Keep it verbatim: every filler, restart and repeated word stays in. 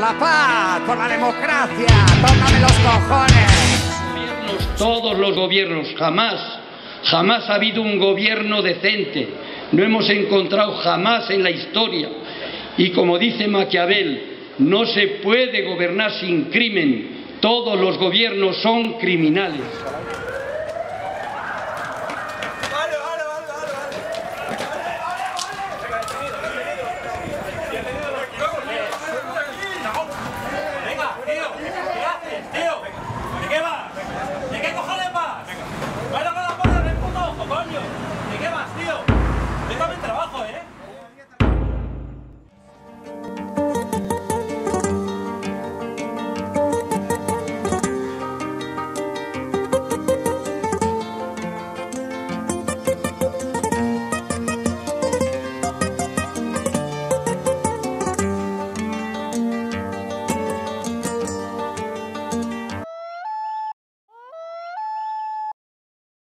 la paz, por la democracia, tócame los cojones. Gobiernos, todos los gobiernos, jamás, jamás ha habido un gobierno decente. No hemos encontrado jamás en la historia. Y como dice Maquiavel, no se puede gobernar sin crimen. Todos los gobiernos son criminales.